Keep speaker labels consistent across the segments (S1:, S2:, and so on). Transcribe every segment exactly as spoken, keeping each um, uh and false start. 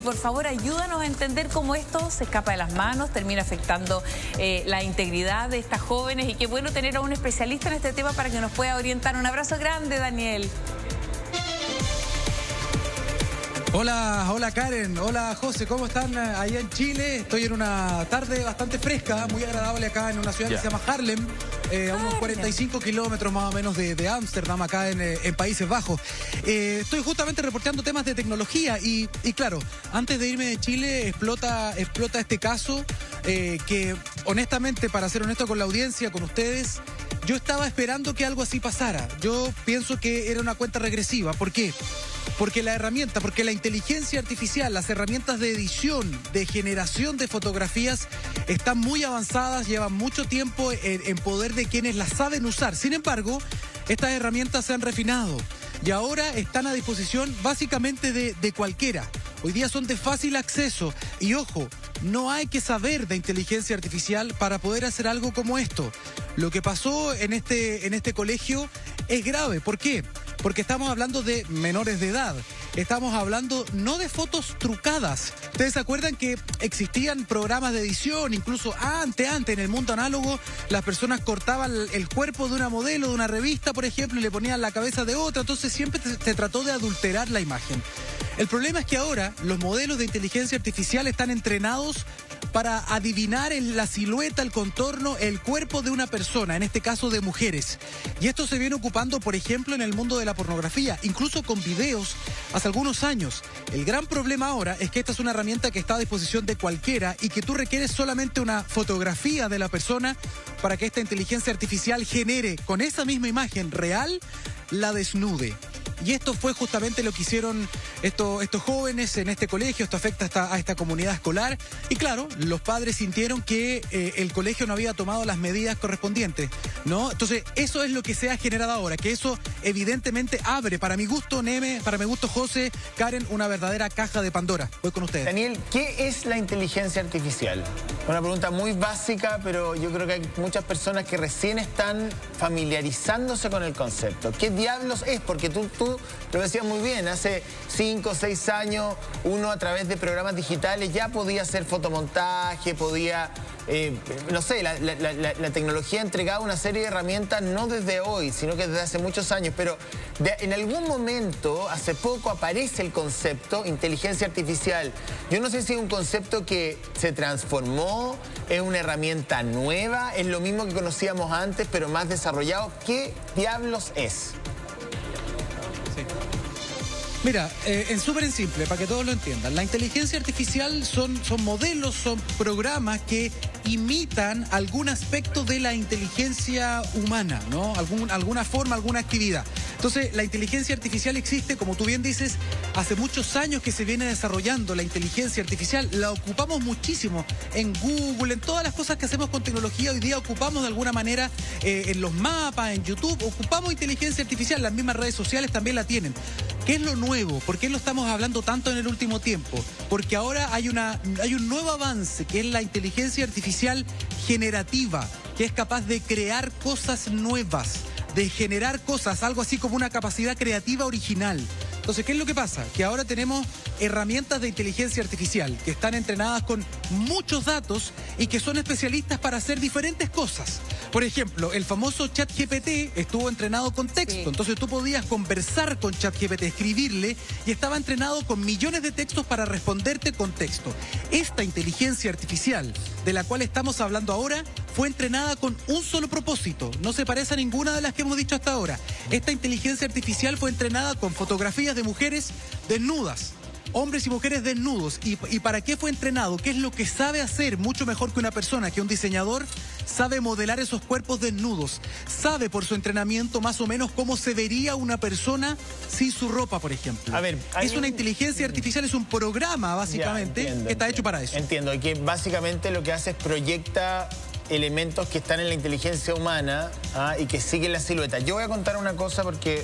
S1: por favor ayúdanos a entender cómo esto se escapa de las manos, termina afectando eh, la integridad de estas jóvenes, y qué bueno tener a un especialista en este tema para que nos pueda orientar. Un abrazo grande, Daniel.
S2: Hola, hola Karen, hola José, ¿cómo están allá en Chile? Estoy en una tarde bastante fresca, muy agradable acá en una ciudad yeah. que se llama Haarlem, eh, a unos cuarenta y cinco kilómetros más o menos de Ámsterdam, acá en, en Países Bajos. Eh, estoy justamente reporteando temas de tecnología y, y claro, antes de irme de Chile explota, explota este caso eh, que honestamente, para ser honesto con la audiencia, con ustedes, yo estaba esperando que algo así pasara. Yo pienso que era una cuenta regresiva. ¿Por qué? Porque la herramienta, porque la inteligencia artificial, las herramientas de edición, de generación de fotografías están muy avanzadas, llevan mucho tiempo en, en poder de quienes las saben usar. Sin embargo, estas herramientas se han refinado y ahora están a disposición básicamente de, de cualquiera. Hoy día son de fácil acceso y ojo, no hay que saber de inteligencia artificial para poder hacer algo como esto. Lo que pasó en este, en este colegio es grave. ¿Por qué? Porque estamos hablando de menores de edad. Estamos hablando no de fotos trucadas. ¿Ustedes se acuerdan que existían programas de edición? Incluso antes, antes, en el mundo análogo, las personas cortaban el cuerpo de una modelo, de una revista, por ejemplo, y le ponían la cabeza de otra. Entonces siempre se trató de adulterar la imagen. El problema es que ahora los modelos de inteligencia artificial están entrenados para adivinar en la silueta, el contorno, el cuerpo de una persona, en este caso de mujeres. Y esto se viene ocupando, por ejemplo, en el mundo de la pornografía, incluso con videos hace algunos años. El gran problema ahora es que esta es una herramienta que está a disposición de cualquiera y que tú requieres solamente una fotografía de la persona para que esta inteligencia artificial genere con esa misma imagen real la desnude. Y esto fue justamente lo que hicieron estos, estos jóvenes en este colegio. Esto afecta hasta a esta comunidad escolar. Y claro, los padres sintieron que eh, el colegio no había tomado las medidas correspondientes, ¿no? Entonces, eso es lo que se ha generado ahora, que eso evidentemente abre, para mi gusto, Neme, para mi gusto, José, Karen, una verdadera caja de Pandora. Voy con ustedes.
S3: Daniel, ¿qué es la inteligencia artificial? Una pregunta muy básica, pero yo creo que hay muchas personas que recién están familiarizándose con el concepto. ¿Qué diablos es? Porque tú, tú lo decías muy bien, hace cinco o seis años uno a través de programas digitales ya podía hacer fotomontaje, podía, eh, no sé, la, la, la, la tecnología entregaba una serie de herramientas no desde hoy, sino que desde hace muchos años, pero de, en algún momento, hace poco, aparece el concepto inteligencia artificial. Yo no sé si es un concepto que se transformó, es una herramienta nueva, es lo mismo que conocíamos antes, pero más desarrollado. ¿Qué diablos es?
S2: Mira, eh, en súper en simple, para que todos lo entiendan. La inteligencia artificial son, son modelos, son programas que imitan algún aspecto de la inteligencia humana, ¿no? Algún, alguna forma, alguna actividad. Entonces, la inteligencia artificial existe, como tú bien dices, hace muchos años que se viene desarrollando la inteligencia artificial. La ocupamos muchísimo en Google, en todas las cosas que hacemos con tecnología. Hoy día ocupamos de alguna manera eh, en los mapas, en YouTube, ocupamos inteligencia artificial. Las mismas redes sociales también la tienen. ¿Qué es lo nuevo? ¿Por qué lo estamos hablando tanto en el último tiempo? Porque ahora hay, una, hay un nuevo avance, que es la inteligencia artificial generativa, que es capaz de crear cosas nuevas, de generar cosas, algo así como una capacidad creativa original. Entonces, ¿qué es lo que pasa? Que ahora tenemos herramientas de inteligencia artificial que están entrenadas con muchos datos y que son especialistas para hacer diferentes cosas. Por ejemplo, el famoso ChatGPT estuvo entrenado con texto. Sí. Entonces tú podías conversar con ChatGPT, escribirle, y estaba entrenado con millones de textos para responderte con texto. Esta inteligencia artificial de la cual estamos hablando ahora fue entrenada con un solo propósito. No se parece a ninguna de las que hemos dicho hasta ahora. Esta inteligencia artificial fue entrenada con fotografías de mujeres desnudas. Hombres y mujeres desnudos. ¿Y, ¿Y para qué fue entrenado? ¿Qué es lo que sabe hacer mucho mejor que una persona, que un diseñador? Sabe modelar esos cuerpos desnudos. Sabe por su entrenamiento más o menos cómo se vería una persona sin su ropa, por ejemplo.
S3: A ver,
S2: es
S3: un...
S2: una inteligencia artificial, es un programa básicamente ya, entiendo, que está hecho para eso.
S3: Entiendo, y que básicamente lo que hace es proyecta elementos que están en la inteligencia humana, ¿ah? Y que siguen la silueta. Yo voy a contar una cosa porque,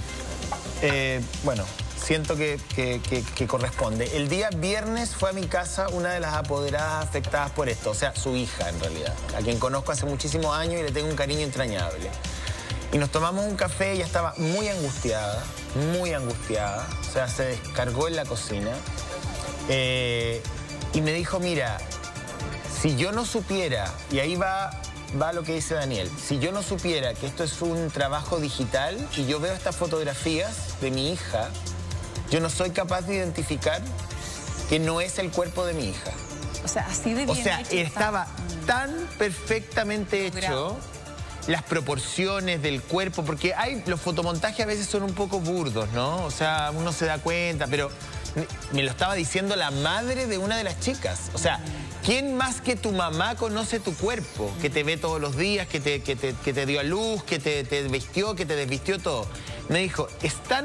S3: eh, bueno... siento que, que, que, que corresponde. El día viernes fue a mi casa una de las apoderadas afectadas por esto, o sea, su hija en realidad, a quien conozco hace muchísimos años y le tengo un cariño entrañable. Y nos tomamos un café, ella estaba muy angustiada, muy angustiada, o sea, se descargó en la cocina. Eh, y me dijo, mira, si yo no supiera, y ahí va, va lo que dice Daniel, si yo no supiera que esto es un trabajo digital y yo veo estas fotografías de mi hija, yo no soy capaz de identificar que no es el cuerpo de mi hija.
S1: O sea, así de bien
S3: O sea,
S1: hecho
S3: estaba
S1: está.
S3: tan perfectamente hecho, las proporciones del cuerpo, porque hay, los fotomontajes a veces son un poco burdos, ¿no? O sea, uno se da cuenta, pero me lo estaba diciendo la madre de una de las chicas. O sea, ¿quién más que tu mamá conoce tu cuerpo? Que te ve todos los días, que te, que te, que te dio a luz, que te, te vistió, que te desvistió todo. Me dijo, es tan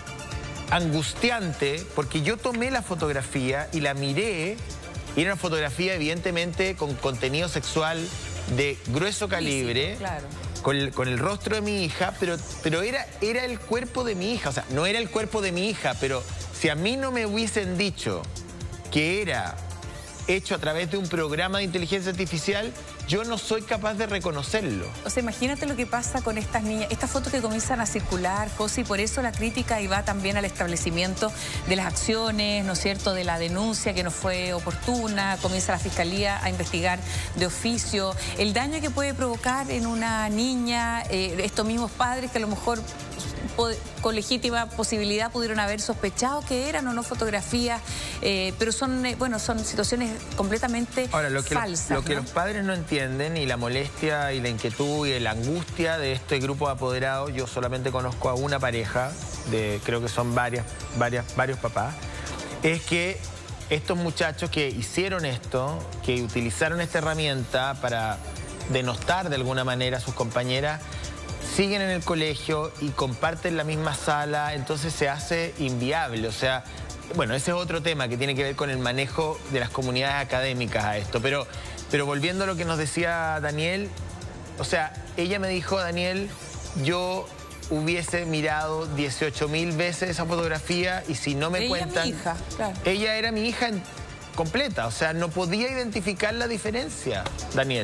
S3: angustiante porque yo tomé la fotografía y la miré y era una fotografía evidentemente con contenido sexual de grueso calibre,
S1: claro.
S3: con, el, con el rostro de mi hija, pero, pero era, era el cuerpo de mi hija. O sea, no era el cuerpo de mi hija, pero si a mí no me hubiesen dicho que era hecho a través de un programa de inteligencia artificial, yo no soy capaz de reconocerlo.
S1: O sea, imagínate lo que pasa con estas niñas, estas fotos que comienzan a circular, José, y por eso la crítica iba también al establecimiento de las acciones, ¿no es cierto?, de la denuncia que no fue oportuna, comienza la Fiscalía a investigar de oficio, el daño que puede provocar en una niña, eh, estos mismos padres que a lo mejor con legítima posibilidad pudieron haber sospechado que eran o no fotografías, eh, pero son, eh, bueno, son situaciones completamente
S3: Ahora, lo que
S1: falsas.
S3: Lo, lo que
S1: ¿no?
S3: los padres no entienden, y la molestia y la inquietud y la angustia de este grupo de apoderados, yo solamente conozco a una pareja, de creo que son varias, varias, varios papás, es que estos muchachos que hicieron esto, que utilizaron esta herramienta para denostar de alguna manera a sus compañeras, siguen en el colegio y comparten la misma sala, entonces se hace inviable. O sea, bueno, ese es otro tema que tiene que ver con el manejo de las comunidades académicas a esto. Pero, pero volviendo a lo que nos decía Daniel, o sea, ella me dijo, Daniel, yo hubiese mirado dieciocho mil veces esa fotografía y si no me
S1: ella
S3: cuentan...
S1: Mi hija, claro.
S3: Ella era mi hija en, completa, o sea, no podía identificar la diferencia, Daniel.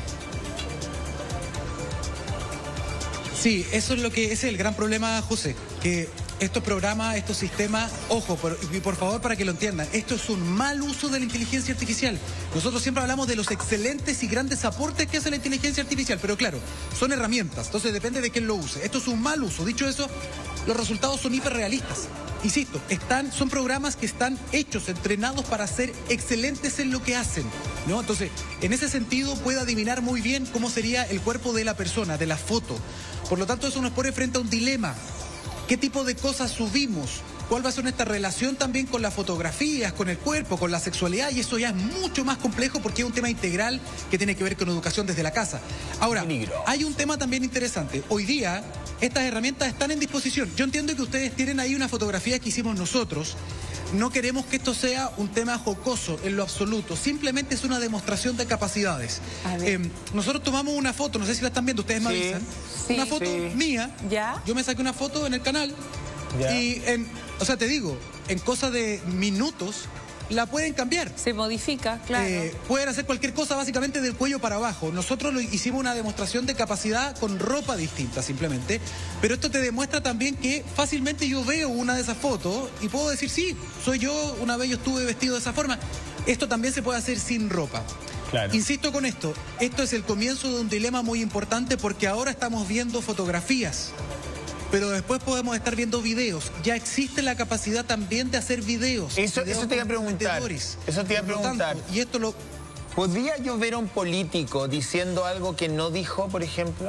S2: Sí, eso es lo que ese es el gran problema, José, que estos programas, estos sistemas, ojo, por, y por favor para que lo entiendan, esto es un mal uso de la inteligencia artificial. Nosotros siempre hablamos de los excelentes y grandes aportes que hace la inteligencia artificial, pero claro, son herramientas, entonces depende de quién lo use. Esto es un mal uso. Dicho eso, los resultados son hiperrealistas. Insisto, están, son programas que están hechos, entrenados para ser excelentes en lo que hacen, ¿no? Entonces, en ese sentido puede adivinar muy bien cómo sería el cuerpo de la persona, de la foto. Por lo tanto, eso nos pone frente a un dilema. ¿Qué tipo de cosas subimos? ¿Cuál va a ser nuestra relación también con las fotografías, con el cuerpo, con la sexualidad? Y eso ya es mucho más complejo porque es un tema integral que tiene que ver con educación desde la casa. Ahora, hay un tema también interesante. Hoy día, estas herramientas están en disposición. Yo entiendo que ustedes tienen ahí una fotografía que hicimos nosotros. No queremos que esto sea un tema jocoso en lo absoluto. Simplemente es una demostración de capacidades. Eh, nosotros tomamos una foto, no sé si la están viendo, ustedes me
S3: Sí,
S2: avisan.
S1: sí,
S2: una foto
S3: sí.
S2: mía.
S1: ¿Ya?
S2: Yo me saqué una foto en el canal.
S3: Ya.
S2: Y, en, o sea, te digo, en cosa de minutos la pueden cambiar.
S1: Se modifica, claro.
S2: Eh, pueden hacer cualquier cosa básicamente del cuello para abajo. Nosotros lo hicimos una demostración de capacidad con ropa distinta simplemente, pero esto te demuestra también que fácilmente yo veo una de esas fotos y puedo decir, sí, soy yo, una vez yo estuve vestido de esa forma. Esto también se puede hacer sin ropa.
S3: Claro.
S2: Insisto con esto, esto es el comienzo de un dilema muy importante porque ahora estamos viendo fotografías, pero después podemos estar viendo videos. Ya existe la capacidad también de hacer videos.
S3: Eso,
S2: videos
S3: eso te iba a preguntar.
S2: comprometedores.
S3: Eso te iba a
S2: Por lo
S3: preguntar.
S2: tanto, y esto lo...
S3: ¿Podría yo ver a un político diciendo algo que no dijo, por ejemplo?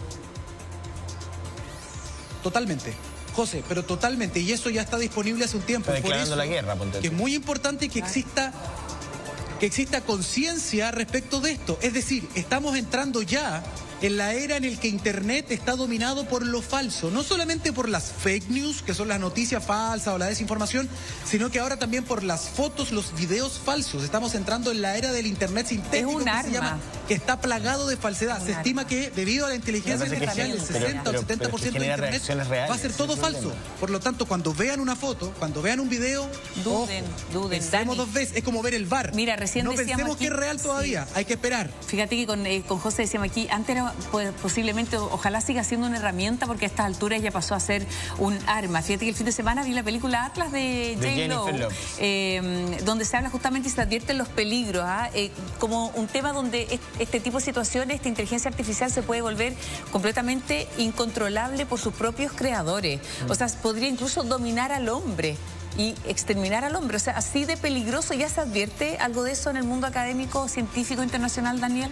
S2: Totalmente. José, pero totalmente. Y eso ya está disponible hace un tiempo.
S3: Está declarando
S2: Por eso,
S3: la guerra, ponte tú.
S2: que es muy importante que exista, que exista conciencia respecto de esto. Es decir, estamos entrando ya en la era en la que Internet está dominado por lo falso, no solamente por las fake news, que son las noticias falsas o la desinformación, sino que ahora también por las fotos, los videos falsos. Estamos entrando en la era del Internet sintético,
S1: Es un
S2: que
S1: arma.
S2: se llama, que está plagado de falsedad.
S1: Un
S2: Se
S1: arma.
S2: estima que debido a la inteligencia
S3: Pero
S2: artificial, el
S3: pero-
S2: sesenta o
S3: pero-
S2: el setenta por ciento
S3: pero
S2: de
S3: genera
S2: Internet
S3: reacciones reales,
S2: va a ser
S3: ese
S2: todo
S3: es el
S2: falso.
S3: problema.
S2: Por lo tanto, cuando vean una foto, cuando vean un video,
S1: Duden,
S2: ojo,
S1: duden,
S2: pensemos
S1: Dani.
S2: dos veces. Es como ver el bar.
S1: Mira, recién
S2: no
S1: decíamos
S2: pensemos
S1: aquí-
S2: que es real todavía. Hay que esperar.
S1: Fíjate que con, eh, con José decíamos aquí, antes era pues, posiblemente, ojalá siga siendo una herramienta, porque a estas alturas ya pasó a ser un arma. Fíjate que el fin de semana vi la película Atlas de,
S3: de
S1: J Lo, eh, donde se habla justamente y se advierten los peligros, ¿ah? eh, como un tema donde este tipo de situaciones, esta inteligencia artificial se puede volver completamente incontrolable por sus propios creadores. Mm. O sea, podría incluso dominar al hombre y exterminar al hombre. O sea, así de peligroso. ¿Ya se advierte algo de eso en el mundo académico, científico, internacional, Daniel?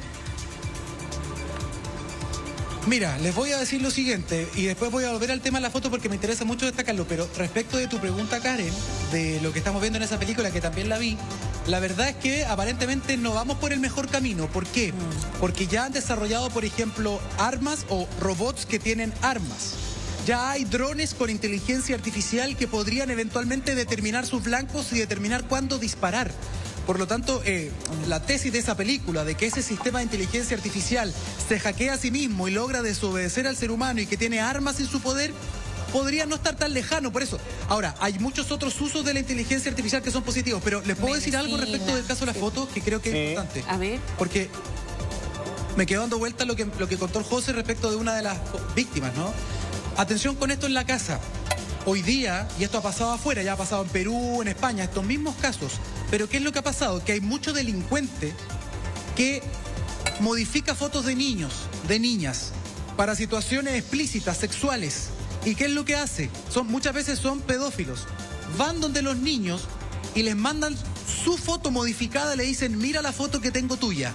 S2: Mira, les voy a decir lo siguiente y después voy a volver al tema de la foto porque me interesa mucho destacarlo, pero respecto de tu pregunta, Karen, de lo que estamos viendo en esa película, que también la vi, la verdad es que aparentemente no vamos por el mejor camino. ¿Por qué? Porque ya han desarrollado, por ejemplo, armas o robots que tienen armas. Ya hay drones con inteligencia artificial que podrían eventualmente determinar sus blancos y determinar cuándo disparar. Por lo tanto, eh, la tesis de esa película, de que ese sistema de inteligencia artificial se hackea a sí mismo y logra desobedecer al ser humano y que tiene armas en su poder, podría no estar tan lejano. Por eso, ahora, hay muchos otros usos de la inteligencia artificial que son positivos, pero les puedo Medicina. decir algo respecto del caso de las fotos que creo que sí. es importante.
S1: A ver.
S2: Porque me quedó dando vuelta lo que, lo que contó el José respecto de una de las víctimas, ¿no? Atención con esto en la casa. Hoy día, y esto ha pasado afuera, ya ha pasado en Perú, en España, estos mismos casos. Pero ¿qué es lo que ha pasado? Que hay mucho delincuente que modifica fotos de niños, de niñas, para situaciones explícitas, sexuales. ¿Y qué es lo que hace? Son, muchas veces son pedófilos. Van donde los niños y les mandan su foto modificada, le dicen, mira la foto que tengo tuya.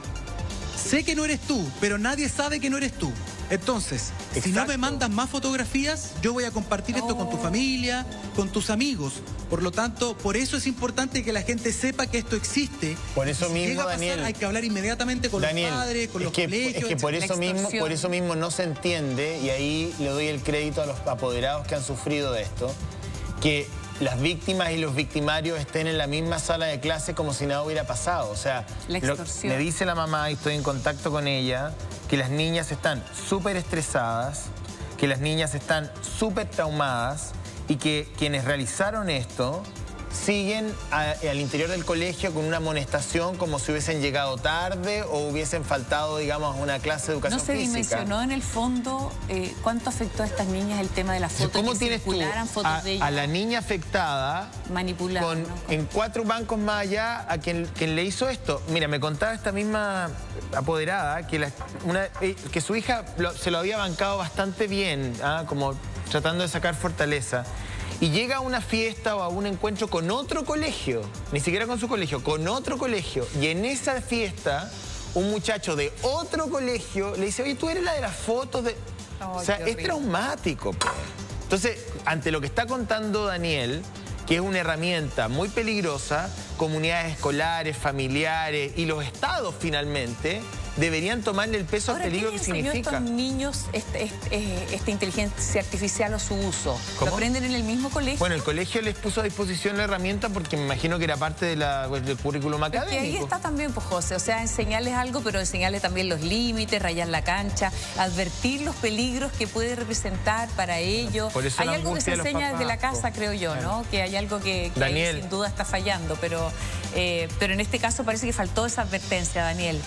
S2: Sé que no eres tú, pero nadie sabe que no eres tú. Entonces, Exacto. si no me mandas más fotografías, yo voy a compartir esto oh. con tu familia, con tus amigos. Por lo tanto, por eso es importante que la gente sepa que esto existe.
S3: Por eso
S2: si
S3: mismo,
S2: llega a pasar,
S3: Daniel,
S2: hay que hablar inmediatamente con
S3: Daniel,
S2: los padres, con
S3: es
S2: los
S3: que,
S2: colegios.
S3: Es que por eso, mismo, por eso mismo no se entiende, y ahí le doy el crédito a los apoderados que han sufrido de esto, que las víctimas y los victimarios estén en la misma sala de clase como si nada hubiera pasado. O sea, lo, me dice la mamá, y estoy en contacto con ella, que las niñas están súper estresadas, que las niñas están súper traumadas y que quienes realizaron esto siguen a, al interior del colegio con una amonestación como si hubiesen llegado tarde o hubiesen faltado, digamos, a una clase de educación física.
S1: ¿No se
S3: física.
S1: dimensionó en el fondo eh, cuánto afectó a estas niñas el tema de las fotos?
S3: ¿Cómo
S1: que
S3: tienes tú
S1: fotos
S3: a,
S1: de ellas?
S3: a la niña afectada
S1: manipulada,
S3: con,
S1: ¿no?
S3: en cuatro bancos más allá a quien, quien le hizo esto? Mira, me contaba esta misma apoderada que, la, una, que su hija lo, se lo había bancado bastante bien, ¿ah? Como tratando de sacar fortaleza. Y llega a una fiesta o a un encuentro con otro colegio, ni siquiera con su colegio, con otro colegio. Y en esa fiesta, un muchacho de otro colegio le dice, oye, tú eres la de las fotos de... Oh, o sea, es traumático, pues. Entonces, ante lo que está contando Daniel, que es una herramienta muy peligrosa, comunidades escolares, familiares y los estados finalmente deberían tomarle el peso al peligro que significa.
S1: ¿Qué enseñó a estos niños este, este, esta inteligencia artificial o su uso? ¿Lo aprenden en el mismo colegio?
S3: Bueno, el colegio les puso a disposición la herramienta porque me imagino que era parte de la, del currículum académico.
S1: Y ahí está también, pues, José, o sea, enseñarles algo, pero enseñarles también los límites, rayar la cancha, advertir los peligros que puede representar para ellos.
S3: Por eso
S1: hay algo que se
S3: de
S1: enseña
S3: papás,
S1: desde la casa, creo yo, ¿no? Que hay algo que, que ahí, sin duda está fallando, pero, eh, pero en este caso parece que faltó esa advertencia, Daniel.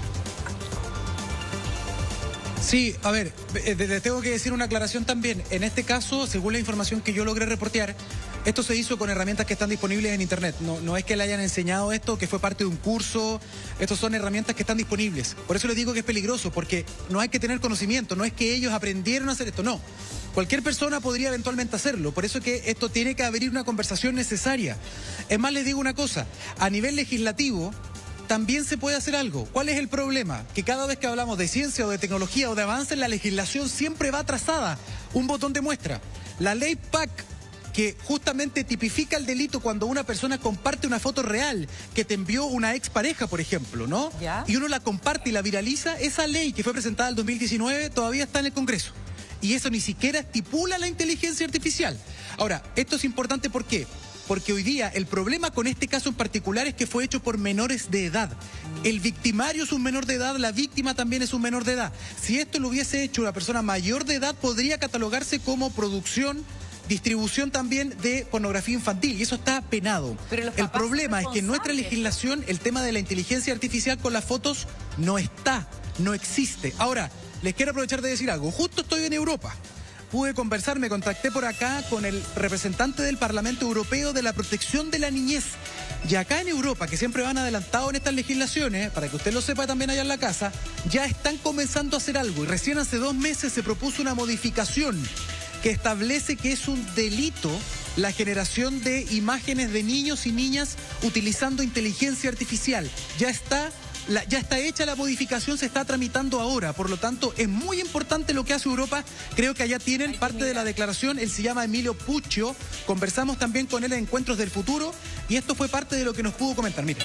S2: Sí, a ver, les tengo que decir una aclaración también. En este caso, según la información que yo logré reportear, esto se hizo con herramientas que están disponibles en Internet. No, no es que le hayan enseñado esto, que fue parte de un curso. Estos son herramientas que están disponibles. Por eso les digo que es peligroso, porque no hay que tener conocimiento. No es que ellos aprendieron a hacer esto, no. Cualquier persona podría eventualmente hacerlo. Por eso que esto tiene que abrir una conversación necesaria. Es más, les digo una cosa. A nivel legislativo, también se puede hacer algo. ¿Cuál es el problema? Que cada vez que hablamos de ciencia o de tecnología o de avance en la legislación siempre va atrasada. Un botón de muestra. La ley P A C, que justamente tipifica el delito cuando una persona comparte una foto real que te envió una expareja, por ejemplo, ¿no?
S1: ¿Ya?
S2: Y uno la comparte y la viraliza, esa ley que fue presentada en el dos mil diecinueve todavía está en el Congreso. Y eso ni siquiera estipula la inteligencia artificial. Ahora, esto es importante, ¿por qué? Porque hoy día el problema con este caso en particular es que fue hecho por menores de edad. El victimario es un menor de edad, la víctima también es un menor de edad. Si esto lo hubiese hecho una persona mayor de edad, podría catalogarse como producción, distribución también de pornografía infantil, y eso está penado.
S1: Pero
S2: el problema es que en nuestra legislación el tema de la inteligencia artificial con las fotos no está, no existe. Ahora, les quiero aprovechar de decir algo. Justo estoy en Europa. Pude conversar, me contacté por acá con el representante del Parlamento Europeo de la Protección de la Niñez. Y acá en Europa, que siempre van adelantados en estas legislaciones, para que usted lo sepa también allá en la casa, ya están comenzando a hacer algo. Y recién hace dos meses se propuso una modificación que establece que es un delito la generación de imágenes de niños y niñas utilizando inteligencia artificial. Ya está... La, ya está hecha la modificación, se está tramitando ahora, por lo tanto es muy importante lo que hace Europa. Creo que allá tienen parte de la declaración. Él se llama Emilio Puccio, conversamos también con él en Encuentros del Futuro y esto fue parte de lo que nos pudo comentar. Mire.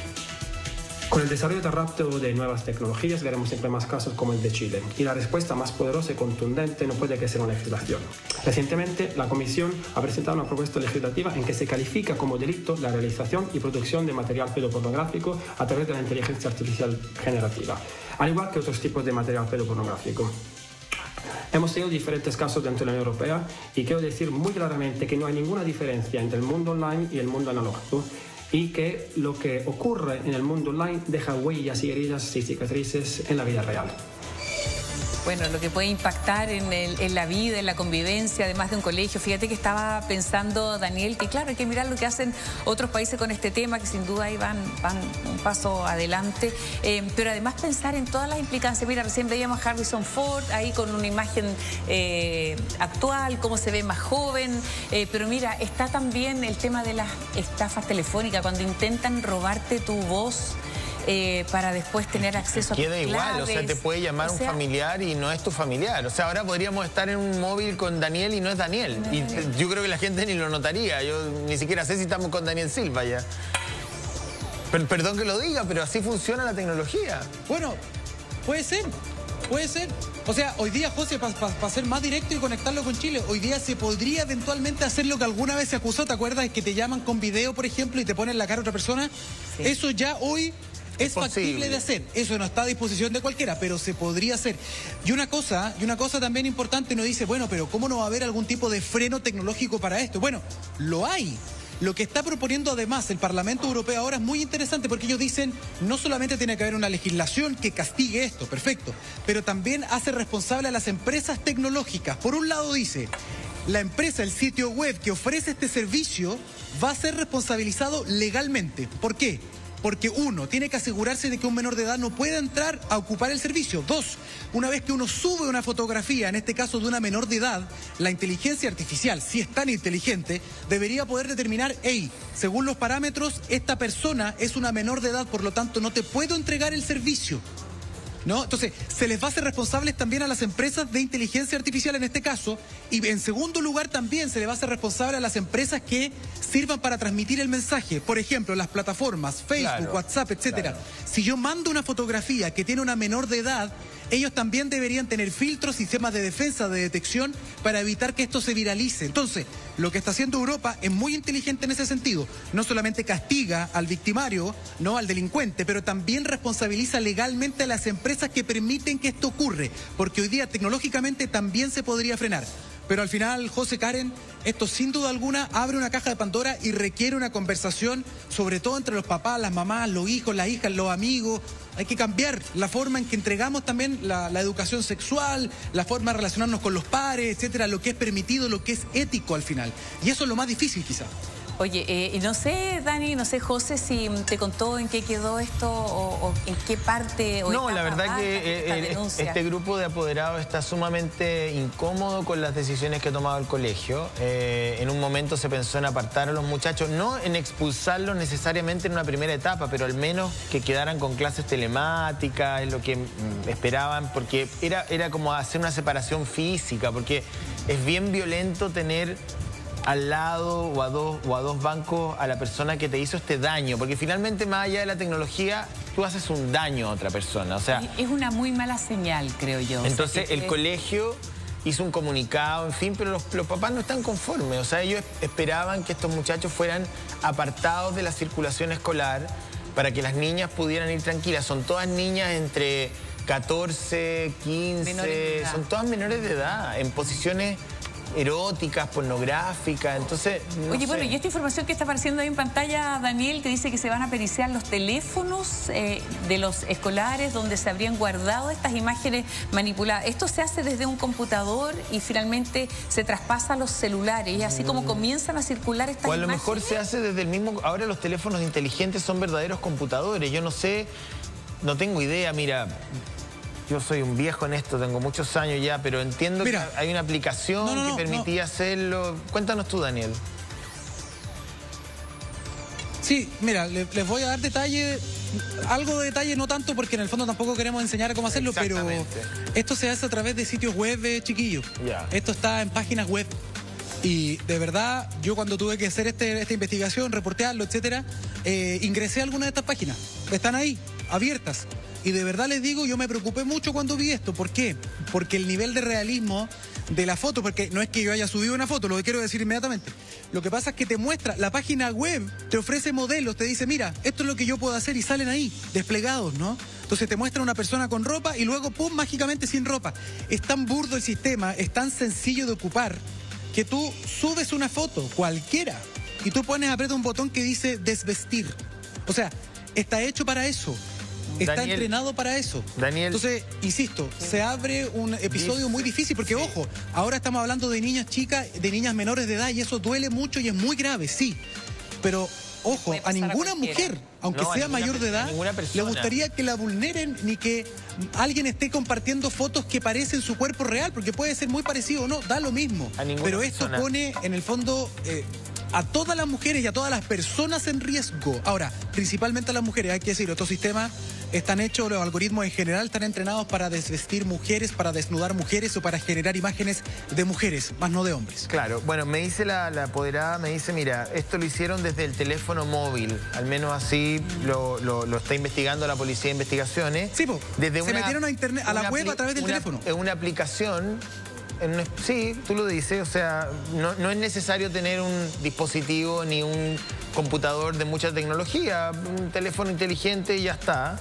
S4: Con el desarrollo tan rápido de nuevas tecnologías veremos siempre más casos como el de Chile y la respuesta más poderosa y contundente no puede que ser una legislación. Recientemente la Comisión ha presentado una propuesta legislativa en que se califica como delito la realización y producción de material pedopornográfico a través de la inteligencia artificial generativa, al igual que otros tipos de material pedopornográfico. Hemos tenido diferentes casos dentro de la Unión Europea y quiero decir muy claramente que no hay ninguna diferencia entre el mundo online y el mundo analógico, y que lo que ocurre en el mundo online deja huellas y heridas y cicatrices en la vida real.
S1: Bueno, lo que puede impactar en, el, en la vida, en la convivencia, además de un colegio. Fíjate que estaba pensando, Daniel, que claro, hay que mirar lo que hacen otros países con este tema, que sin duda ahí van, van un paso adelante. Eh, pero además pensar en todas las implicancias. Mira, recién veíamos a Harrison Ford ahí con una imagen eh, actual, cómo se ve más joven. Eh, pero mira, está también el tema de las estafas telefónicas, cuando intentan robarte tu voz. Eh, para después tener acceso a tus
S3: Queda igual,
S1: claves.
S3: O sea, te puede llamar o sea, un familiar y no es tu familiar. O sea, ahora podríamos estar en un móvil con Daniel y no es Daniel. No, y Daniel. Yo creo que la gente ni lo notaría. Yo ni siquiera sé si estamos con Daniel Silva ya. Per perdón que lo diga, pero así funciona la tecnología.
S2: Bueno, puede ser, puede ser. O sea, hoy día, José, para pa, pa ser más directo y conectarlo con Chile, hoy día se podría eventualmente hacer lo que alguna vez se acusó. ¿Te acuerdas? Que te llaman con video, por ejemplo, y te ponen la cara a otra persona. Sí. Eso ya hoy... Es factible de hacer, eso no está a disposición de cualquiera, pero se podría hacer. Y una cosa, y una cosa también importante, uno dice, bueno, pero ¿cómo no va a haber algún tipo de freno tecnológico para esto? Bueno, lo hay. Lo que está proponiendo además el Parlamento Europeo ahora es muy interesante porque ellos dicen, no solamente tiene que haber una legislación que castigue esto, perfecto, pero también hace responsable a las empresas tecnológicas. Por un lado dice, la empresa, el sitio web que ofrece este servicio va a ser responsabilizado legalmente. ¿Por qué? Porque uno, tiene que asegurarse de que un menor de edad no pueda entrar a ocupar el servicio. Dos, una vez que uno sube una fotografía, en este caso de una menor de edad, la inteligencia artificial, si es tan inteligente, debería poder determinar, hey, según los parámetros, esta persona es una menor de edad, por lo tanto no te puedo entregar el servicio. ¿No? Entonces, se les va a hacer responsables también a las empresas de inteligencia artificial en este caso, y en segundo lugar también se le va a hacer responsable a las empresas que sirvan para transmitir el mensaje. Por ejemplo, las plataformas, Facebook, claro, WhatsApp, etcétera. Claro. Si yo mando una fotografía que tiene una menor de edad, ellos también deberían tener filtros, sistemas de defensa, de detección, para evitar que esto se viralice. Entonces, lo que está haciendo Europa es muy inteligente en ese sentido. No solamente castiga al victimario, no al delincuente, pero también responsabiliza legalmente a las empresas que permiten que esto ocurre, porque hoy día tecnológicamente también se podría frenar. Pero al final, José, Karen, esto sin duda alguna abre una caja de Pandora y requiere una conversación, sobre todo entre los papás, las mamás, los hijos, las hijas, los amigos. Hay que cambiar la forma en que entregamos también la, la educación sexual, la forma de relacionarnos con los pares, etcétera, lo que es permitido, lo que es ético al final. Y eso es lo más difícil quizás.
S1: Oye, eh, y no sé, Dani, no sé, José, si te contó en qué quedó esto o, o en qué parte... O
S3: no, la verdad que eh, este grupo de apoderados está sumamente incómodo con las decisiones que ha tomado el colegio. Eh, en un momento se pensó en apartar a los muchachos, no en expulsarlos necesariamente en una primera etapa, pero al menos que quedaran con clases telemáticas, es lo que mm, esperaban, porque era, era como hacer una separación física, porque es bien violento tener al lado o a, dos, o a dos bancos a la persona que te hizo este daño, porque finalmente más allá de la tecnología tú haces un daño a otra persona, o sea...
S1: Es una muy mala señal, creo yo.
S3: Entonces
S1: o sea,
S3: el
S1: que...
S3: colegio hizo un comunicado, en fin, pero los, los papás no están conformes, o sea, ellos esperaban que estos muchachos fueran apartados de la circulación escolar para que las niñas pudieran ir tranquilas. Son todas niñas entre catorce, quince, son todas menores de edad, en posiciones eróticas, pornográficas, entonces... No
S1: Oye,
S3: sé.
S1: bueno, y esta información que está apareciendo ahí en pantalla, Daniel, que dice que se van a periciar los teléfonos eh, de los escolares donde se habrían guardado estas imágenes manipuladas. Esto se hace desde un computador y finalmente se traspasa a los celulares, y así como comienzan a circular estas
S3: O a lo
S1: imágenes...
S3: mejor se hace desde el mismo... Ahora los teléfonos inteligentes son verdaderos computadores, yo no sé, no tengo idea, mira... Yo soy un viejo en esto, tengo muchos años ya, pero entiendo Mira, que hay una aplicación no, no, no, que permitía no. hacerlo. Cuéntanos tú, Daniel.
S2: Sí, mira, les, les voy a dar detalle, algo de detalle, no tanto porque en el fondo tampoco queremos enseñar cómo hacerlo, pero esto se hace a través de sitios web, eh, chiquillos. Yeah. Esto está en páginas web. Y de verdad, yo cuando tuve que hacer este, esta investigación, reportearlo, etcétera, eh, ingresé a alguna de estas páginas. Están ahí, abiertas. Y de verdad les digo, yo me preocupé mucho cuando vi esto. ¿Por qué? Porque el nivel de realismo de la foto, porque no es que yo haya subido una foto, lo que quiero decir inmediatamente. Lo que pasa es que te muestra, la página web te ofrece modelos, te dice, mira, esto es lo que yo puedo hacer y salen ahí, desplegados, ¿no? Entonces te muestra una persona con ropa y luego, pum, mágicamente sin ropa. Es tan burdo el sistema, es tan sencillo de ocupar, que tú subes una foto, cualquiera, y tú pones, aprieta un botón que dice desvestir. O sea, está hecho para eso. Está Daniel, entrenado para eso.
S3: Daniel.
S2: Entonces, insisto, se abre un episodio muy difícil porque, ojo, ahora estamos hablando de niñas chicas, de niñas menores de edad y eso duele mucho y es muy grave, sí. Pero, ojo, a ninguna a mujer, aunque no, sea mayor de edad, le gustaría que la vulneren ni que alguien esté compartiendo fotos que parecen su cuerpo real, porque puede ser muy parecido o no, da lo mismo. Pero esto persona. pone, en el fondo... Eh, a todas las mujeres y a todas las personas en riesgo. Ahora, principalmente a las mujeres, hay que decirlo, estos sistemas están hechos, los algoritmos en general están entrenados para desvestir mujeres, para desnudar mujeres o para generar imágenes de mujeres, más no de hombres.
S3: Claro, bueno, me dice la, la apoderada, me dice, mira, esto lo hicieron desde el teléfono móvil, al menos así lo, lo, lo está investigando la Policía de Investigaciones.
S2: Sí, po, desde se una, metieron a internet, a la web a través del
S3: una,
S2: teléfono.
S3: Es una aplicación... En, sí, tú lo dices, o sea, no, no es necesario tener un dispositivo ni un computador de mucha tecnología, un teléfono inteligente y ya está.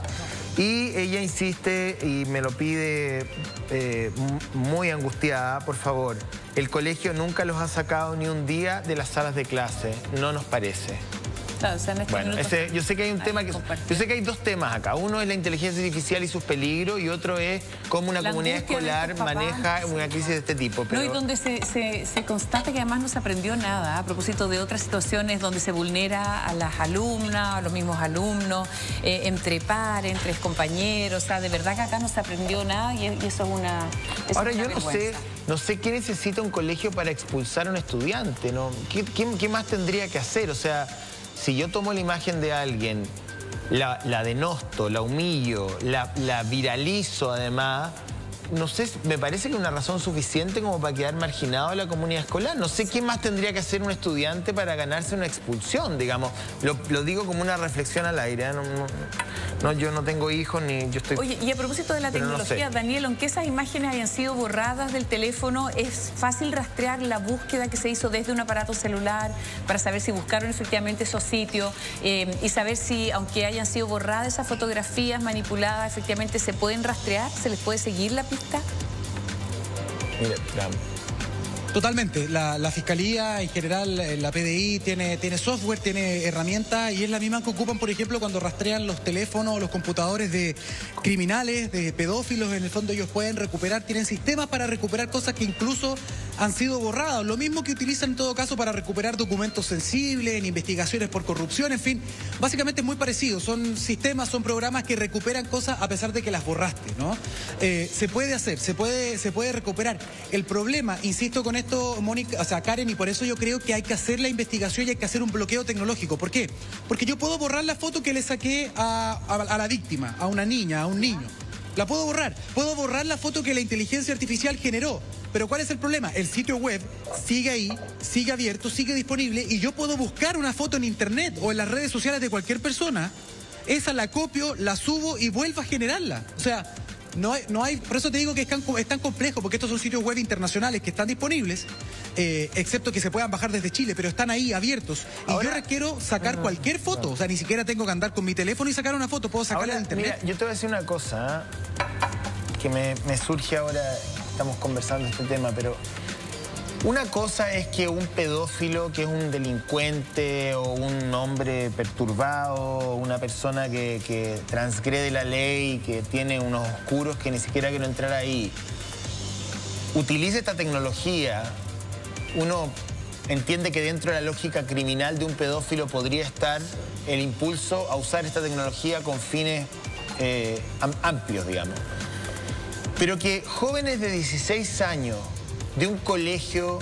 S3: Y ella insiste y me lo pide eh, muy angustiada, por favor, el colegio nunca los ha sacado ni un día de las salas de clase, no nos parece.
S1: Claro, o sea, en este
S3: bueno, ese, yo sé que hay un tema que... Yo sé que hay dos temas acá. Uno es la inteligencia artificial y sus peligros y otro es cómo una la comunidad escolar maneja sí. una crisis de este tipo. Pero...
S1: No, y donde se, se, se constata que además no se aprendió nada a propósito de otras situaciones donde se vulnera a las alumnas, a los mismos alumnos, eh, entre pares, entre compañeros. O sea, de verdad que acá no se aprendió nada y, y eso es una eso
S3: Ahora,
S1: es una
S3: yo no sé, no sé qué necesita un colegio para expulsar a un estudiante, ¿no? ¿Qué, qué, qué más tendría que hacer? O sea... Si yo tomo la imagen de alguien, la, la denosto, la humillo, la, la viralizo además, no sé, me parece que es una razón suficiente como para quedar marginado de la comunidad escolar. No sé qué más tendría que hacer un estudiante para ganarse una expulsión, digamos. Lo, lo digo como una reflexión al aire, ¿eh? no, no, no, yo no tengo hijos ni yo estoy...
S1: Oye, y a propósito de la tecnología, no sé. Daniel, aunque esas imágenes hayan sido borradas del teléfono, es fácil rastrear la búsqueda que se hizo desde un aparato celular para saber si buscaron efectivamente esos sitios eh, y saber si, aunque hayan sido borradas esas fotografías manipuladas, efectivamente se pueden rastrear, se les puede seguir la pista.
S3: Mire,
S2: Totalmente. La, la Fiscalía, en general, la P D I, tiene, tiene software, tiene herramientas y es la misma que ocupan, por ejemplo, cuando rastrean los teléfonos o los computadores de criminales, de pedófilos. En el fondo ellos pueden recuperar, tienen sistemas para recuperar cosas que incluso han sido borradas. Lo mismo que utilizan en todo caso para recuperar documentos sensibles, en investigaciones por corrupción, en fin. Básicamente es muy parecido. Son sistemas, son programas que recuperan cosas a pesar de que las borraste, ¿no? Eh, se puede hacer, se puede, se puede recuperar. El problema, insisto con esto, Mónica, o sea, Karen, y por eso yo creo que hay que hacer la investigación y hay que hacer un bloqueo tecnológico. ¿Por qué? Porque yo puedo borrar la foto que le saqué a, a, a la víctima, a una niña, a un niño. La puedo borrar. Puedo borrar la foto que la inteligencia artificial generó. Pero ¿cuál es el problema? El sitio web sigue ahí, sigue abierto, sigue disponible y yo puedo buscar una foto en internet o en las redes sociales de cualquier persona. Esa la copio, la subo y vuelvo a generarla. O sea, no hay, no hay, por eso te digo que es tan, es tan complejo, porque estos son sitios web internacionales que están disponibles, eh, excepto que se puedan bajar desde Chile, pero están ahí abiertos. Y ahora, yo requiero sacar uh, cualquier foto, o sea, ni siquiera tengo que andar con mi teléfono y sacar una foto, puedo sacarla de internet.
S3: Mira, yo te voy a decir una cosa, ¿eh? que me, me surge ahora, estamos conversando este tema, pero Una cosa es que un pedófilo, que es un delincuente o un hombre perturbado, una persona que, que transgrede la ley, que tiene unos oscuros que ni siquiera quiero entrar ahí, utilice esta tecnología. Uno entiende que dentro de la lógica criminal de un pedófilo podría estar el impulso a usar esta tecnología con fines eh, amplios, digamos. Pero que jóvenes de dieciséis años, de un colegio,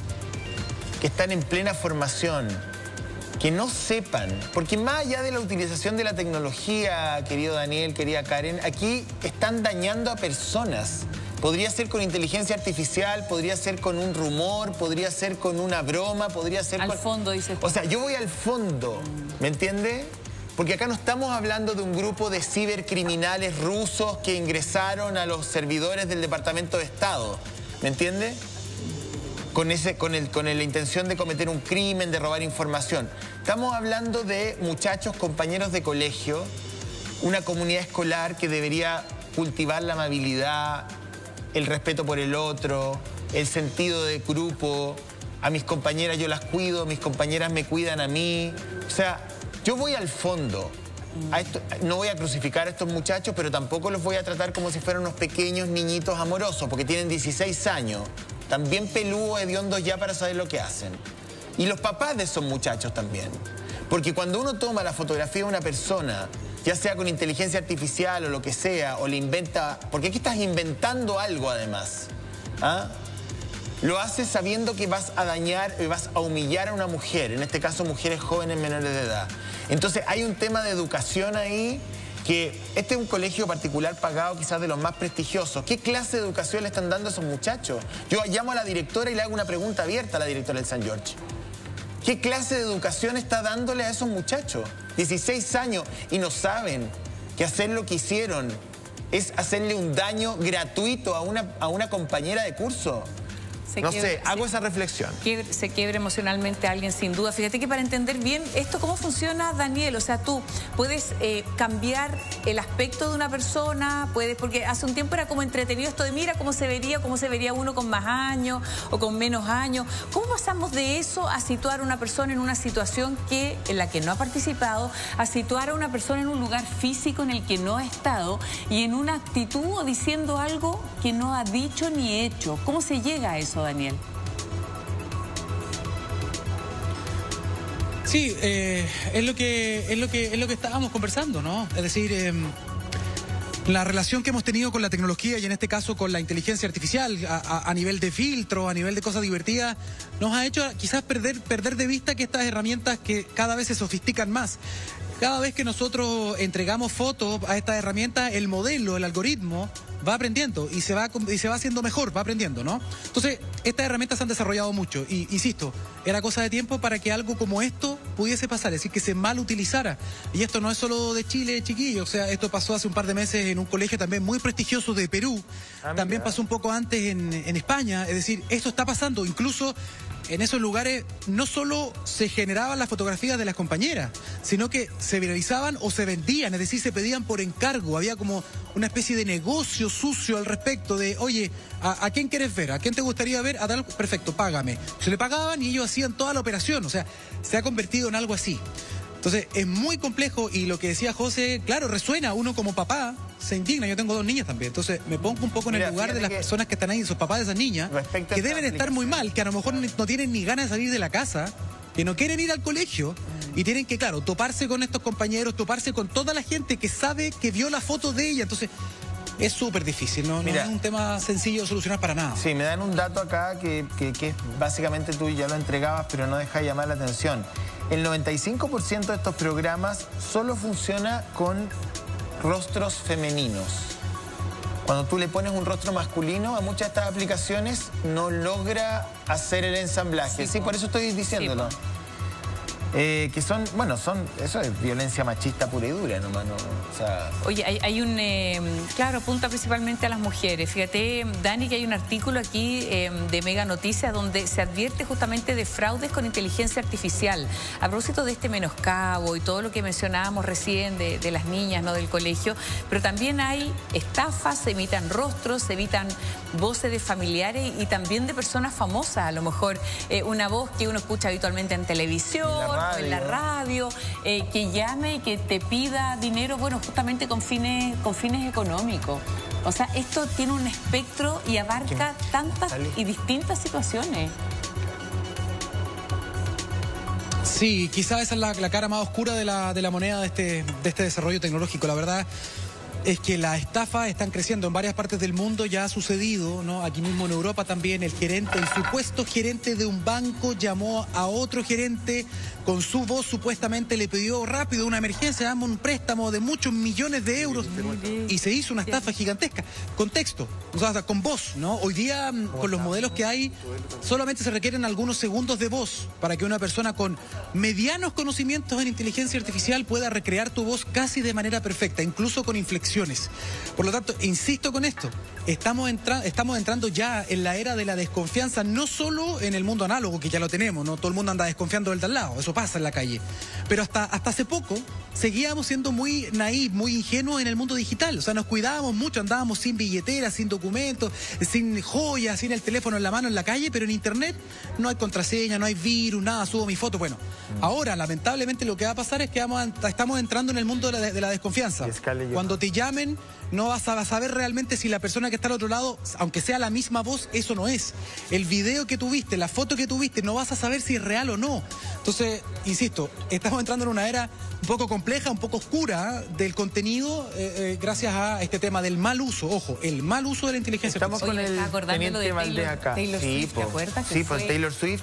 S3: que están en plena formación, que no sepan, porque más allá de la utilización de la tecnología, querido Daniel, querida Karen, aquí están dañando a personas. Podría ser con inteligencia artificial, podría ser con un rumor, podría ser con una broma, podría ser
S1: al
S3: con...
S1: fondo, dice.
S3: O sea, yo voy al fondo, ¿me entiende? Porque acá no estamos hablando de un grupo de cibercriminales rusos que ingresaron a los servidores del Departamento de Estado, ¿me entiende? Con, ese, con, el, con la intención de cometer un crimen, de robar información. Estamos hablando de muchachos, compañeros de colegio, una comunidad escolar que debería cultivar la amabilidad, el respeto por el otro, el sentido de grupo. A mis compañeras yo las cuido, mis compañeras me cuidan a mí. O sea, yo voy al fondo. A esto, no voy a crucificar a estos muchachos, pero tampoco los voy a tratar como si fueran unos pequeños niñitos amorosos, porque tienen dieciséis años. También peludos, hediondos ya para saber lo que hacen. Y los papás de esos muchachos también. Porque cuando uno toma la fotografía de una persona, ya sea con inteligencia artificial o lo que sea, o le inventa... Porque aquí estás inventando algo además. ¿Ah? Lo haces sabiendo que vas a dañar, vas a humillar a una mujer, en este caso mujeres jóvenes menores de edad. Entonces hay un tema de educación ahí, que este es un colegio particular pagado quizás de los más prestigiosos. ¿Qué clase de educación le están dando a esos muchachos? Yo llamo a la directora y le hago una pregunta abierta a la directora del San George. ¿Qué clase de educación está dándole a esos muchachos? dieciséis años y no saben que hacer lo que hicieron es hacerle un daño gratuito a una, a una compañera de curso. Se no quiebre, sé, hago se, esa reflexión.
S1: Quiebre, se quiebra emocionalmente a alguien sin duda. Fíjate que para entender bien esto, ¿cómo funciona, Daniel? O sea, tú puedes eh, cambiar el aspecto de una persona, puedes, porque hace un tiempo era como entretenido esto de mira cómo se vería, cómo se vería uno con más años o con menos años. ¿Cómo pasamos de eso a situar a una persona en una situación que, en la que no ha participado, a situar a una persona en un lugar físico en el que no ha estado y en una actitud o diciendo algo que no ha dicho ni hecho? ¿Cómo se llega a eso, Daniel?
S2: Sí, eh, es lo que es lo que es lo que estábamos conversando, ¿no? Es decir, eh, la relación que hemos tenido con la tecnología y en este caso con la inteligencia artificial a, a, a nivel de filtro, a nivel de cosas divertidas, nos ha hecho quizás perder perder de vista que estas herramientas que cada vez se sofistican más. Cada vez que nosotros entregamos fotos a estas herramientas, el modelo, el algoritmo, va aprendiendo y se va, y se va haciendo mejor, va aprendiendo, ¿no? Entonces, estas herramientas se han desarrollado mucho y, insisto, era cosa de tiempo para que algo como esto pudiese pasar, es decir, que se mal utilizara. Y esto no es solo de Chile, chiquillo, o sea, esto pasó hace un par de meses en un colegio también muy prestigioso de Perú, ah, también pasó un poco antes en, en España, es decir, esto está pasando, incluso... En esos lugares no solo se generaban las fotografías de las compañeras, sino que se viralizaban o se vendían, es decir, se pedían por encargo. Había como una especie de negocio sucio al respecto de, oye, ¿a, a quién quieres ver? ¿A quién te gustaría ver? A tal, perfecto, págame. Se le pagaban y ellos hacían toda la operación, o sea, se ha convertido en algo así. Entonces, es muy complejo y lo que decía José, claro, resuena. Uno como papá se indigna. Yo tengo dos niñas también. Entonces, me pongo un poco en Mira, el lugar de las personas que están ahí, esos papás de esas niñas, que deben estar muy mal, que a lo mejor no tienen ni ganas de salir de la casa, que no quieren ir al colegio y tienen que, claro, toparse con estos compañeros, toparse con toda la gente que sabe que vio la foto de ella. Entonces, es súper difícil, ¿no? Mira, no es un tema sencillo de solucionar para nada.
S3: Sí, me dan un dato acá que, que, que básicamente tú ya lo entregabas, pero no deja de llamar la atención. El noventa y cinco por ciento de estos programas solo funciona con rostros femeninos. Cuando tú le pones un rostro masculino a muchas de estas aplicaciones no logra hacer el ensamblaje. Sí, sí, por eso estoy diciéndolo. Sí. eh, que son, bueno, son, eso es violencia machista pura y dura, ¿no, mano? O sea...
S1: Oye, hay, hay un, eh, claro, apunta principalmente a las mujeres. Fíjate, Dani, que hay un artículo aquí eh, de Mega Noticias donde se advierte justamente de fraudes con inteligencia artificial. A propósito de este menoscabo y todo lo que mencionábamos recién de, de las niñas, ¿no?, del colegio, pero también hay estafas, se imitan rostros, se imitan voces de familiares y también de personas famosas, a lo mejor eh, una voz que uno escucha habitualmente en televisión o en la radio, eh, que llame y que te pida dinero, bueno, justamente con fines, con fines económicos. O sea, esto tiene un espectro y abarca tantas y distintas situaciones.
S2: Sí, quizás esa es la, la cara más oscura de la, de la moneda de este, de este desarrollo tecnológico. La verdad es que las estafas están creciendo en varias partes del mundo, ya ha sucedido, ¿no? Aquí mismo en Europa también el gerente, el supuesto gerente de un banco llamó a otro gerente con su voz, supuestamente le pidió rápido una emergencia, dame un préstamo de muchos millones de euros y se hizo una estafa gigantesca. Con texto, o sea, con voz, ¿no? Hoy día, con los modelos que hay, solamente se requieren algunos segundos de voz para que una persona con medianos conocimientos en inteligencia artificial pueda recrear tu voz casi de manera perfecta, incluso con inflexiones. Por lo tanto, insisto con esto, estamos, entra estamos entrando ya en la era de la desconfianza, no solo en el mundo análogo, que ya lo tenemos, ¿no? Todo el mundo anda desconfiando del de al lado, eso pasa en la calle. Pero hasta, hasta hace poco seguíamos siendo muy naif, muy ingenuos en el mundo digital. O sea, nos cuidábamos mucho, andábamos sin billetera, sin documentos, sin joyas, sin el teléfono en la mano en la calle, pero en internet no hay contraseña, no hay virus, nada, subo mi foto. Bueno, mm. ahora lamentablemente lo que va a pasar es que vamos a, estamos entrando en el mundo de la, de la desconfianza. Cuando te llamen, no vas a saber realmente si la persona que está al otro lado, aunque sea la misma voz, eso no es. El video que tuviste, la foto que tuviste, no vas a saber si es real o no. Entonces, insisto, estamos entrando en una era un poco compleja, un poco oscura ¿eh? del contenido eh, eh, gracias a este tema del mal uso. Ojo, el mal uso de la inteligencia
S3: Estamos
S2: artificial.
S3: Estamos con el teniente Valdés acá.
S1: Taylor
S3: sí,
S1: Swift, ¿te acuerdas?
S3: Sí, pues Taylor Swift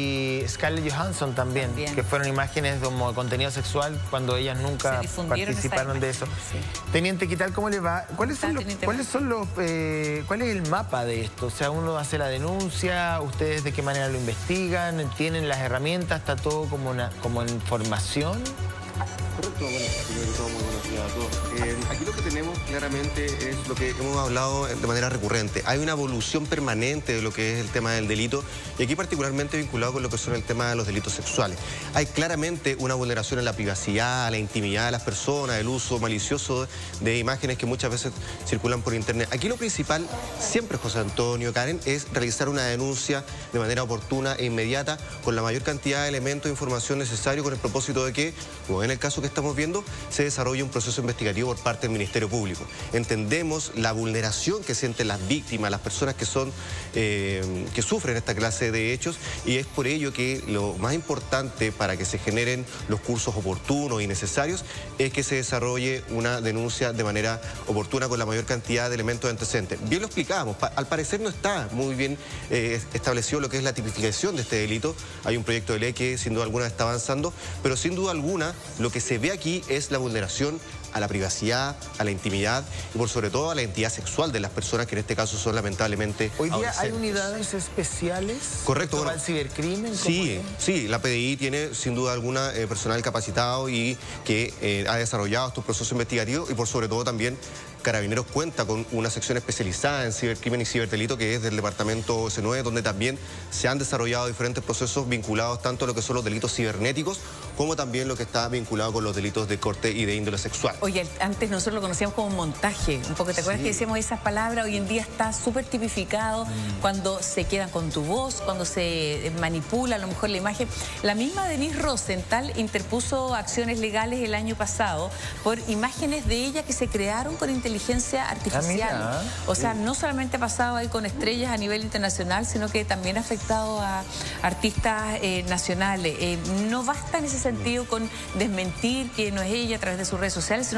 S3: y Scarlett Johansson también, también, que fueron imágenes como contenido sexual cuando ellas nunca participaron de eso. Sí. Teniente, ¿qué tal? ¿Cómo le va? ¿Cuáles son los, ¿cuáles son los eh, cuál es el mapa de esto? O sea, uno hace la denuncia, ustedes de qué manera lo investigan, tienen las herramientas, está todo como, una, como en formación.
S5: Correcto, bueno, primero que todo, muy buenos días a todos. Eh, aquí lo que tenemos claramente es lo que hemos hablado de manera recurrente. Hay una evolución permanente de lo que es el tema del delito y aquí particularmente vinculado con lo que son el tema de los delitos sexuales. Hay claramente una vulneración a la privacidad, a la intimidad de las personas, el uso malicioso de imágenes que muchas veces circulan por internet. Aquí lo principal, siempre José Antonio, Karen, es realizar una denuncia de manera oportuna e inmediata con la mayor cantidad de elementos e información necesario con el propósito de que, como en el caso que estamos viendo, se desarrolla un proceso investigativo por parte del Ministerio Público. Entendemos la vulneración que sienten las víctimas, las personas que son eh, que sufren esta clase de hechos y es por ello que lo más importante para que se generen los cursos oportunos y necesarios es que se desarrolle una denuncia de manera oportuna con la mayor cantidad de elementos antecedentes. Bien lo explicábamos, al parecer no está muy bien eh, establecido lo que es la tipificación de este delito. Hay un proyecto de ley que sin duda alguna está avanzando, pero sin duda alguna lo que se ve aquí es la vulneración a la privacidad, a la intimidad y por sobre todo a la identidad sexual de las personas que en este caso son lamentablemente
S3: hoy día hay unidades especiales.
S5: Correcto.
S3: Bueno, ¿el cibercrimen?
S5: Sí, sí, la P D I tiene sin duda alguna eh, personal capacitado y que eh, ha desarrollado estos procesos investigativos y por sobre todo también Carabineros cuenta con una sección especializada en cibercrimen y ciberdelito que es del departamento C nueve, donde también se han desarrollado diferentes procesos vinculados tanto a lo que son los delitos cibernéticos como también lo que está vinculado con los delitos de corte y de índole sexual.
S1: Oye, antes nosotros lo conocíamos como montaje, un poco, ¿te acuerdas sí. que decíamos esas palabras? Hoy en día está súper tipificado mm. cuando se quedan con tu voz, cuando se manipula a lo mejor la imagen. La misma Denise Rosenthal interpuso acciones legales el año pasado por imágenes de ella que se crearon con inteligencia inteligencia artificial. Ah, o sea, no solamente ha pasado ahí con estrellas a nivel internacional, sino que también ha afectado a artistas eh, nacionales. Eh, no basta en ese sentido con desmentir que no es ella a través de sus redes sociales, sino no, que claro.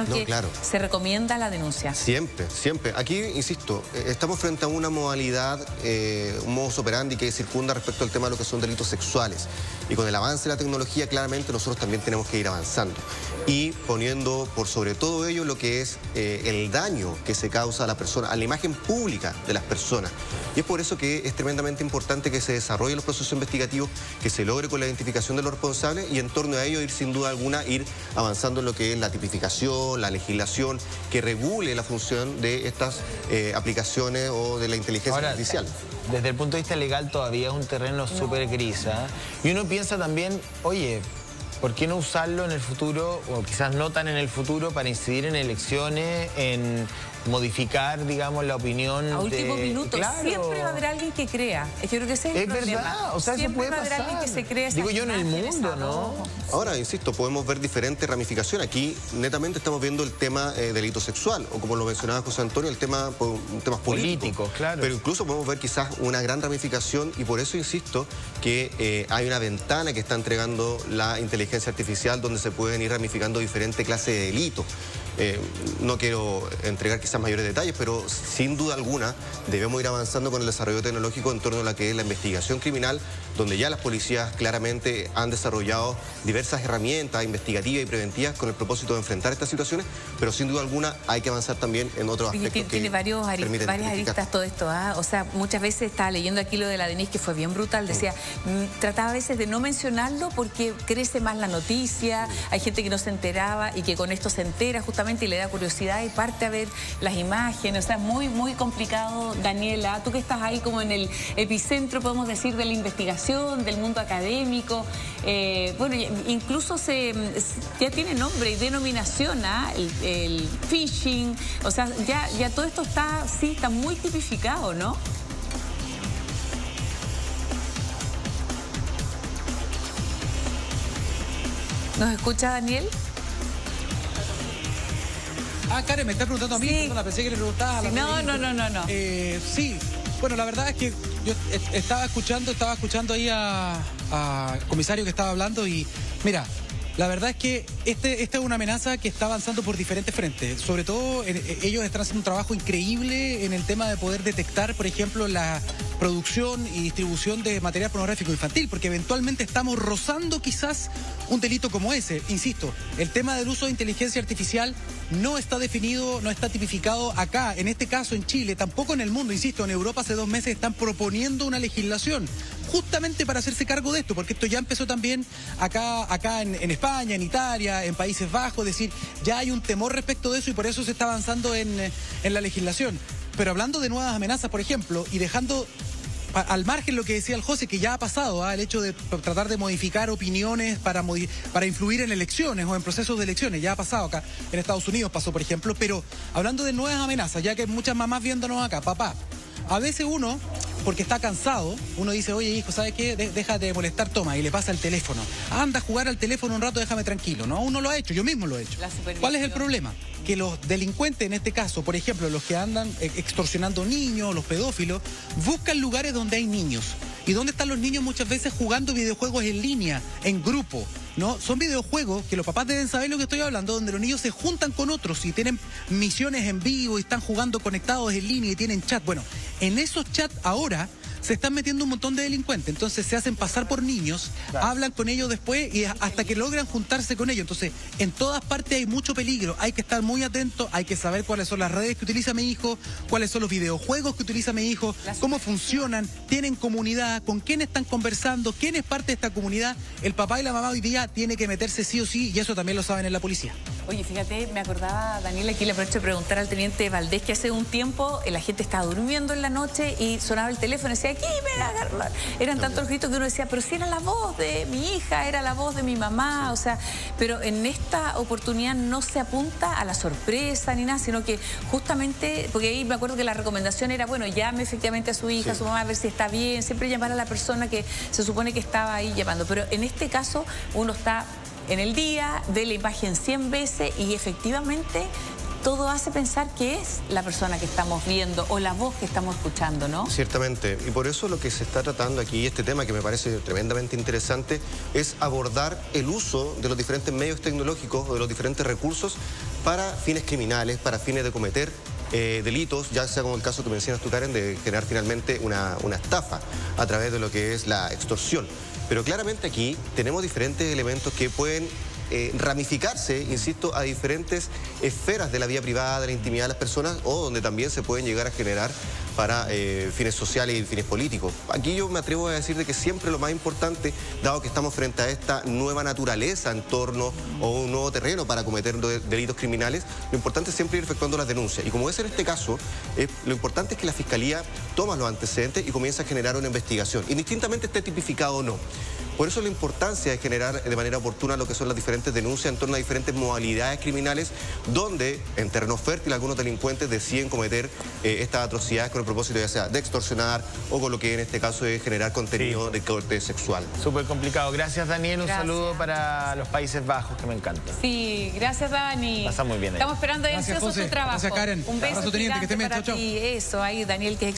S5: Claro.
S1: se recomienda la denuncia.
S5: Siempre, siempre. Aquí, insisto, estamos frente a una modalidad, eh, un modus operandi que circunda respecto al tema de lo que son delitos sexuales. Y con el avance de la tecnología, claramente nosotros también tenemos que ir avanzando. Y poniendo por sobre todo ello lo que es eh, el daño que se causa a la persona, a la imagen pública de las personas. Y es por eso que es tremendamente importante que se desarrollen los procesos investigativos, que se logre con la identificación de los responsables y en torno a ello ir sin duda alguna, ir avanzando en lo que es la tipificación, la legislación, que regule la función de estas eh, aplicaciones o de la inteligencia
S3: Ahora,
S5: artificial.
S3: Desde el punto de vista legal todavía es un terreno súper gris, ¿eh? Y uno piensa también, oye, ¿por qué no usarlo en el futuro, o quizás no tan en el futuro, para incidir en elecciones, en modificar, digamos, la opinión
S1: A último
S3: de...
S1: minuto,
S3: Claro.
S1: siempre va a haber alguien que crea. Yo creo que ese es el
S3: Es
S1: problema.
S3: verdad, o sea, eso
S1: siempre
S3: puede
S1: va a haber
S3: pasar.
S1: alguien que se cree esas
S3: Digo yo en el
S1: imágenes,
S3: mundo,
S1: esa
S3: ¿no?
S1: voz.
S5: Ahora, insisto, podemos ver diferentes ramificaciones. Aquí, netamente, estamos viendo el tema eh, delito sexual, o como lo mencionaba José Antonio, el tema, po- temas políticos.
S3: Políticos, claro.
S5: Pero incluso podemos ver quizás una gran ramificación, y por eso insisto que eh, hay una ventana que está entregando la inteligencia artificial donde se pueden ir ramificando diferentes clases de delitos. Eh, no quiero entregar quizás mayores detalles, pero sin duda alguna debemos ir avanzando con el desarrollo tecnológico en torno a la que es la investigación criminal, donde ya las policías claramente han desarrollado diversas herramientas investigativas y preventivas con el propósito de enfrentar estas situaciones, pero sin duda alguna hay que avanzar también en otros
S1: Oye,
S5: aspectos
S1: tiene,
S5: que
S1: tiene varios ari-
S5: permiten
S1: varias
S5: identificar.
S1: aristas todo esto, ¿ah? O sea, muchas veces estaba leyendo aquí lo de la Denise, que fue bien brutal, decía, mm, trataba a veces de no mencionarlo porque crece más la noticia, hay gente que no se enteraba y que con esto se entera justamente y le da curiosidad y parte a ver las imágenes, o sea, muy, muy complicado. Daniela, tú que estás ahí como en el epicentro, podemos decir, de la investigación, del mundo académico, eh, bueno, incluso se, ya tiene nombre y denominación, ¿ah? el, el phishing, o sea, ya, ya todo esto está, sí, está muy tipificado, ¿no? ¿Nos escucha Daniel?
S2: Ah, Karen, me está preguntando a mí,
S1: Sí.
S2: perdona, pensé que le preguntaba a la
S1: Sí, no,
S2: periodista.
S1: no, no, no, no.
S2: Eh, sí, bueno, la verdad es que yo est- estaba escuchando, estaba escuchando ahí a, a comisario que estaba hablando y, mira, la verdad es que este, esta es una amenaza que está avanzando por diferentes frentes. Sobre todo, en- eh, ellos están haciendo un trabajo increíble en el tema de poder detectar, por ejemplo, la producción y distribución de material pornográfico infantil, porque eventualmente estamos rozando quizás un delito como ese. Insisto, el tema del uso de inteligencia artificial no está definido, no está tipificado acá, en este caso en Chile, tampoco en el mundo. Insisto, en Europa hace dos meses están proponiendo una legislación justamente para hacerse cargo de esto, porque esto ya empezó también acá, acá en, en España, en Italia, en Países Bajos, es decir, ya hay un temor respecto de eso y por eso se está avanzando en, en la legislación. Pero hablando de nuevas amenazas, por ejemplo, y dejando a- al margen lo que decía el José, que ya ha pasado, ¿ah? El hecho de p- tratar de modificar opiniones para, modi- para influir en elecciones o en procesos de elecciones, ya ha pasado acá, en Estados Unidos pasó, por ejemplo, pero hablando de nuevas amenazas, ya que hay muchas mamás viéndonos acá, papá, a veces uno, porque está cansado, uno dice, oye hijo, ¿sabes qué? De- déjate de molestar, toma, y le pasa el teléfono. Anda a jugar al teléfono un rato, déjame tranquilo, ¿no? Uno lo ha hecho, yo mismo lo he hecho.
S1: La supervisión.
S2: ¿Cuál es el problema? Que los delincuentes, en este caso, por ejemplo, los que andan eh, extorsionando niños, los pedófilos, buscan lugares donde hay niños. ¿Y dónde están los niños muchas veces jugando videojuegos en línea, en grupo? ¿No? Son videojuegos que los papás deben saber lo que estoy hablando, donde los niños se juntan con otros y tienen misiones en vivo y están jugando conectados en línea y tienen chat. Bueno, en esos chats ahora se están metiendo un montón de delincuentes, entonces se hacen pasar por niños,
S3: Claro.
S2: hablan con ellos después y hasta que logran juntarse con ellos. Entonces, en todas partes hay mucho peligro, hay que estar muy atentos, hay que saber cuáles son las redes que utiliza mi hijo, cuáles son los videojuegos que utiliza mi hijo,
S1: La
S2: cómo
S1: supervisión.
S2: funcionan, tienen comunidad, con quién están conversando, quién es parte de esta comunidad. El papá y la mamá hoy día tienen que meterse sí o sí y eso también lo saben en la policía.
S1: Oye, fíjate, me acordaba, Daniela, aquí le aprovecho de preguntar al teniente Valdés que hace un tiempo eh, la gente estaba durmiendo en la noche y sonaba el teléfono y decía, aquí me agarran. Eran tantos los gritos que uno decía, pero si era la voz de mi hija, era la voz de mi mamá, o sea, pero en esta oportunidad no se apunta a la sorpresa ni nada, sino que justamente, porque ahí me acuerdo que la recomendación era, bueno, llame efectivamente a su hija, a su mamá, a ver si está bien, siempre llamar a la persona que se supone que estaba ahí llamando, pero en este caso uno está en el día, ve la imagen cien veces y efectivamente todo hace pensar que es la persona que estamos viendo o la voz que estamos escuchando, ¿no?
S5: Ciertamente, y por eso lo que se está tratando aquí, este tema que me parece tremendamente interesante, es abordar el uso de los diferentes medios tecnológicos o de los diferentes recursos para fines criminales, para fines de cometer eh, delitos, ya sea como el caso que mencionas tú, Karen, de generar finalmente una, una estafa a través de lo que es la extorsión. Pero claramente aquí tenemos diferentes elementos que pueden Eh, ramificarse, insisto, a diferentes esferas de la vida privada, de la intimidad de las personas, o donde también se pueden llegar a generar para eh, fines sociales y fines políticos. Aquí yo me atrevo a decir de que siempre lo más importante, dado que estamos frente a esta nueva naturaleza en torno o un nuevo terreno para cometer delitos criminales, lo importante es siempre ir efectuando las denuncias. Y como es en este caso, eh, lo importante es que la Fiscalía toma los antecedentes y comienza a generar una investigación, indistintamente esté tipificado o no. Por eso la importancia de generar de manera oportuna lo que son las diferentes denuncias en torno a diferentes modalidades criminales, donde en terreno fértil algunos delincuentes deciden cometer eh, estas atrocidades con el propósito ya sea de extorsionar o con lo que en este caso es generar contenido sí. de corte sexual.
S3: Súper complicado. Gracias, Daniel. Un
S1: Gracias.
S3: saludo para los Países Bajos, que me encanta.
S1: Sí, gracias, Dani.
S3: Pasa muy bien ahí.
S1: Estamos esperando
S2: Gracias,
S1: ansioso
S2: José.
S1: tu trabajo.
S2: Gracias, Karen.
S1: Un beso
S2: Abrazo, teniente, que esté bien.
S1: para
S2: Chau, chau.
S1: ti. Eso, ahí, Daniel, que es